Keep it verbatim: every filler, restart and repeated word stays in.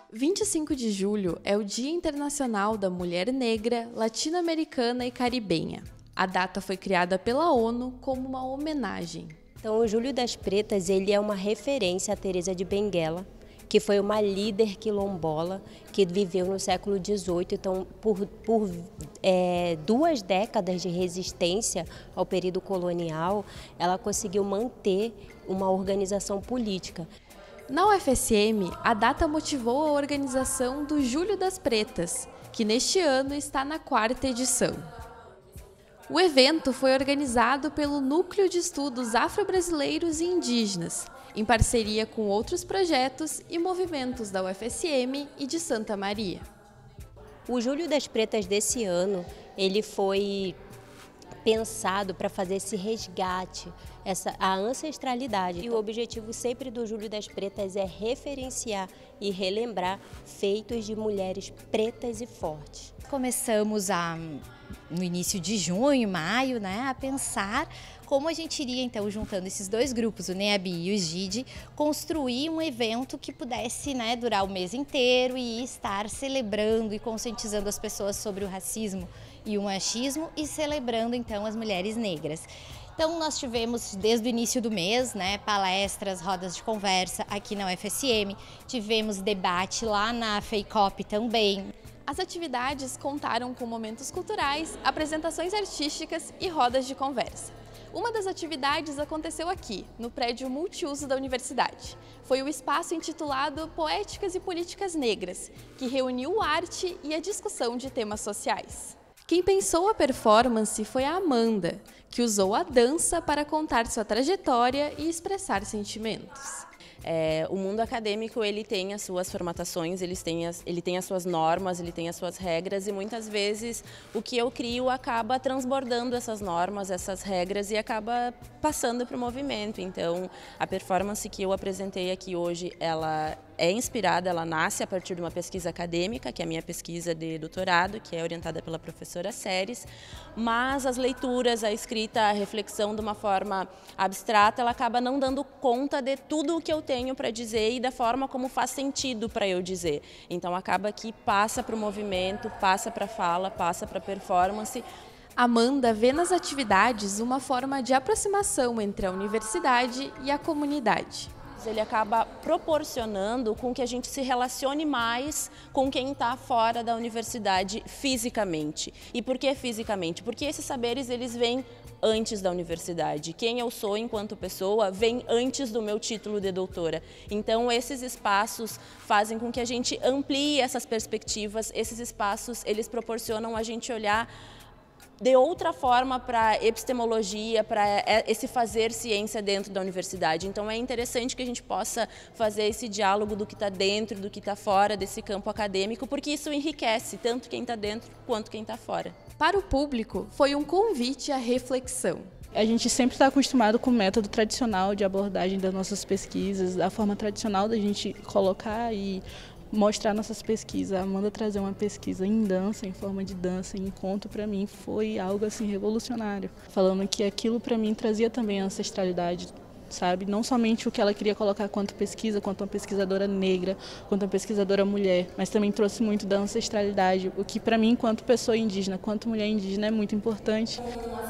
vinte e cinco de julho é o Dia Internacional da Mulher Negra, Latino-Americana e Caribenha. A data foi criada pela ONU como uma homenagem. Então, o Julho das Pretas ele é uma referência a Teresa de Benguela, que foi uma líder quilombola que viveu no século dezoito. Então, por, por é, duas décadas de resistência ao período colonial, ela conseguiu manter uma organização política. Na U F S M, a data motivou a organização do Julho das Pretas, que neste ano está na quarta edição. O evento foi organizado pelo Núcleo de Estudos Afro-Brasileiros e Indígenas, em parceria com outros projetos e movimentos da U F S M e de Santa Maria. O Julho das Pretas desse ano, ele foi pensado para fazer esse resgate, essa, a ancestralidade. E o objetivo sempre do Julho das Pretas é referenciar e relembrar feitos de mulheres pretas e fortes. Começamos a, no início de junho, maio, né, a pensar como a gente iria, então, juntando esses dois grupos, o NEABI e o GIDE, construir um evento que pudesse, né, durar o mês inteiro e estar celebrando e conscientizando as pessoas sobre o racismo e o machismo e celebrando, então, as mulheres negras. Então, nós tivemos, desde o início do mês, né, palestras, rodas de conversa aqui na U F S M, tivemos debate lá na FEICOP também. As atividades contaram com momentos culturais, apresentações artísticas e rodas de conversa. Uma das atividades aconteceu aqui, no prédio multiuso da universidade. Foi o espaço intitulado Poéticas e Políticas Negras, que reuniu arte e a discussão de temas sociais. Quem pensou a performance foi a Amanda, que usou a dança para contar sua trajetória e expressar sentimentos. É, o mundo acadêmico ele tem as suas formatações, ele tem, as, ele tem as suas normas, ele tem as suas regras e muitas vezes o que eu crio acaba transbordando essas normas, essas regras e acaba passando para o movimento. Então, a performance que eu apresentei aqui hoje, ela é inspirada, ela nasce a partir de uma pesquisa acadêmica, que é a minha pesquisa de doutorado, que é orientada pela professora Séries, mas as leituras, a escrita, a reflexão de uma forma abstrata, ela acaba não dando conta de tudo o que eu tenho para dizer e da forma como faz sentido para eu dizer. Então acaba que passa para o movimento, passa para a fala, passa para a performance. Amanda vê nas atividades uma forma de aproximação entre a universidade e a comunidade. Ele acaba proporcionando com que a gente se relacione mais com quem está fora da universidade fisicamente. E por que fisicamente? Porque esses saberes eles vêm antes da universidade. Quem eu sou enquanto pessoa vem antes do meu título de doutora. Então esses espaços fazem com que a gente amplie essas perspectivas, esses espaços eles proporcionam a gente olhar de outra forma para a epistemologia, para esse fazer ciência dentro da universidade. Então é interessante que a gente possa fazer esse diálogo do que está dentro, do que está fora desse campo acadêmico, porque isso enriquece tanto quem está dentro quanto quem está fora. Para o público, foi um convite à reflexão. A gente sempre está acostumado com o método tradicional de abordagem das nossas pesquisas, a forma tradicional da gente colocar e mostrar nossas pesquisas. A Amanda trazer uma pesquisa em dança, em forma de dança, em conto, para mim foi algo assim revolucionário. Falando que aquilo para mim trazia também a ancestralidade, sabe? Não somente o que ela queria colocar quanto pesquisa, quanto uma pesquisadora negra, quanto uma pesquisadora mulher, mas também trouxe muito da ancestralidade, o que para mim, enquanto pessoa indígena, quanto mulher indígena, é muito importante.